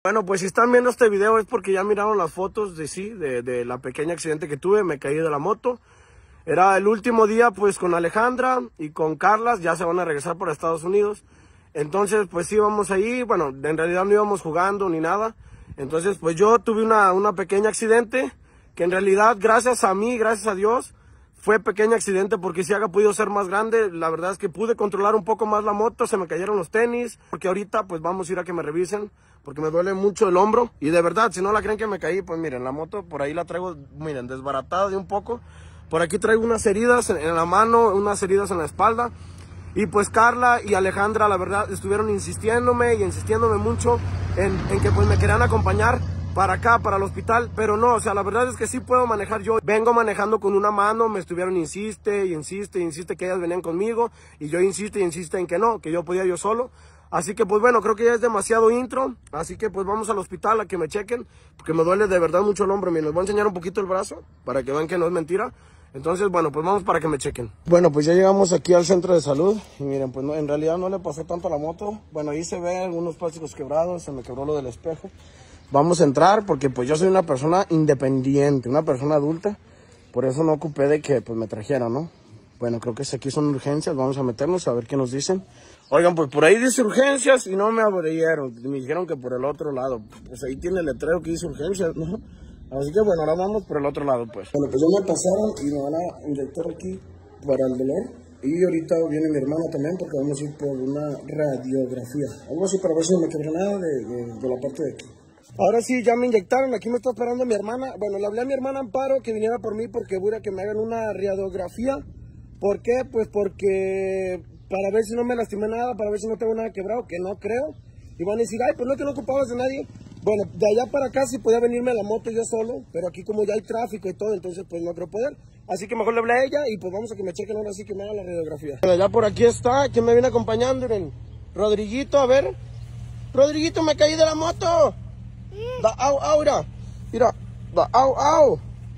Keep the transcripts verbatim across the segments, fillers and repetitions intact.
Bueno, pues si están viendo este video es porque ya miraron las fotos de sí, de, de la pequeña accidente que tuve, me caí de la moto. Era el último día pues con Alejandra y con Carlas, ya se van a regresar por Estados Unidos. Entonces pues sí, íbamos ahí, bueno, en realidad no íbamos jugando ni nada. Entonces pues yo tuve una, una pequeña accidente, que en realidad gracias a mí, gracias a Dios, fue pequeño accidente porque si haga podido ser más grande. La verdad es que pude controlar un poco más la moto, se me cayeron los tenis, porque ahorita pues vamos a ir a que me revisen, porque me duele mucho el hombro. Y de verdad, si no la creen que me caí, pues miren, la moto por ahí la traigo, miren, desbaratada de un poco. Por aquí traigo unas heridas en, en la mano, unas heridas en la espalda. Y pues Carla y Alejandra, la verdad, estuvieron insistiéndome y insistiéndome mucho en, en que pues me querían acompañar para acá, para el hospital, pero no, o sea, la verdad es que sí puedo manejar yo. Vengo manejando con una mano, me estuvieron insiste y insiste y insiste que ellas venían conmigo, y yo insiste y insiste en que no, que yo podía yo solo. Así que pues bueno, creo que ya es demasiado intro, así que pues vamos al hospital a que me chequen, porque me duele de verdad mucho el hombro. Miren, les voy a enseñar un poquito el brazo, para que vean que no es mentira. Entonces, bueno, pues vamos para que me chequen. Bueno, pues ya llegamos aquí al centro de salud, y miren, pues no, en realidad no le pasó tanto a la moto. Bueno, ahí se ven algunos plásticos quebrados, se me quebró lo del espejo. Vamos a entrar porque pues yo soy una persona independiente, una persona adulta, por eso no ocupé de que pues me trajeran, ¿no? Bueno, creo que aquí son urgencias, vamos a meternos a ver qué nos dicen. Oigan, pues por ahí dice urgencias y no me abrieron, me dijeron que por el otro lado, pues ahí tiene el letrero que dice urgencias, ¿no? Así que bueno, ahora vamos por el otro lado, pues. Bueno, pues ya me pasaron y me van a inyectar aquí para el dolor. Y ahorita viene mi hermana también porque vamos a ir por una radiografía. Algo así para ver si no me quebró nada de, de, de la parte de aquí. Ahora sí, ya me inyectaron, aquí me está esperando mi hermana. Bueno, le hablé a mi hermana Amparo que viniera por mí porque voy a que me hagan una radiografía. ¿Por qué? Pues porque para ver si no me lastimé nada, para ver si no tengo nada quebrado, que no creo. Y van a decir, ay, pues no, que no ocupabas de nadie. Bueno, de allá para acá sí podía venirme la moto yo solo, pero aquí como ya hay tráfico y todo, entonces pues no creo poder. Así que mejor le hablé a ella y pues vamos a que me chequen ahora sí que me hagan la radiografía. Bueno, ya por aquí está, ¿quién me viene acompañando? Miren, Rodriguito, a ver. Rodriguito, me caí de la moto. Da au, au, mira, mira, da au, au.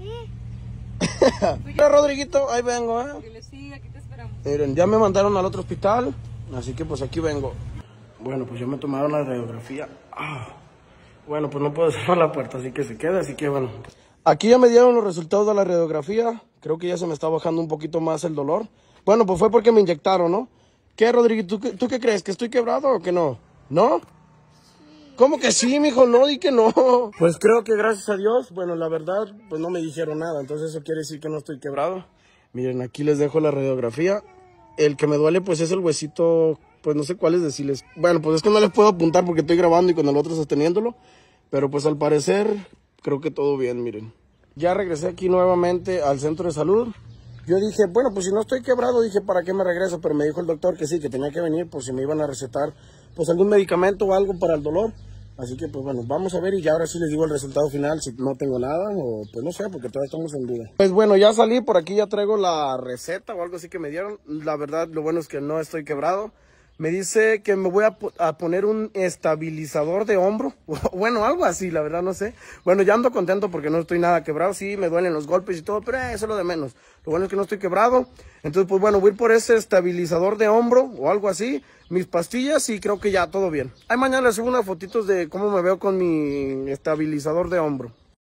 Mira, Rodriguito, ahí vengo, eh. Sí, aquí te esperamos. Miren, ya me mandaron al otro hospital, así que pues aquí vengo. Bueno, pues ya me tomaron la radiografía. Ah. Bueno, pues no puedo cerrar la puerta, así que se queda, así que bueno. Aquí ya me dieron los resultados de la radiografía, creo que ya se me está bajando un poquito más el dolor. Bueno, pues fue porque me inyectaron, ¿no? ¿Qué, Rodriguito? ¿Tú, ¿Tú qué crees? ¿Que estoy quebrado o que no? ¿No? ¿Cómo que sí, mijo? No, di que no. Pues creo que gracias a Dios, bueno, la verdad, pues no me dijeron nada. Entonces eso quiere decir que no estoy quebrado. Miren, aquí les dejo la radiografía. El que me duele, pues es el huesito, pues no sé cuál es decirles. Bueno, pues es que no les puedo apuntar porque estoy grabando y con el otro sosteniéndolo. Pero pues al parecer, creo que todo bien, miren. Ya regresé aquí nuevamente al centro de salud. Yo dije, bueno, pues si no estoy quebrado, dije, ¿para qué me regreso? Pero me dijo el doctor que sí, que tenía que venir por si me iban a recetar pues algún medicamento o algo para el dolor. Así que pues bueno, vamos a ver y ya ahora sí les digo el resultado final, si no tengo nada o pues no sé, porque todavía estamos en duda. Pues bueno, ya salí, por aquí ya traigo la receta o algo así que me dieron. La verdad, lo bueno es que no estoy quebrado. Me dice que me voy a, a poner un estabilizador de hombro. Bueno, algo así, la verdad no sé. Bueno, ya ando contento porque no estoy nada quebrado. Sí, me duelen los golpes y todo, pero eh, eso es lo de menos. Lo bueno es que no estoy quebrado. Entonces, pues bueno, voy a ir por ese estabilizador de hombro o algo así. Mis pastillas y creo que ya todo bien. Ahí mañana les subo unas fotitos de cómo me veo con mi estabilizador de hombro.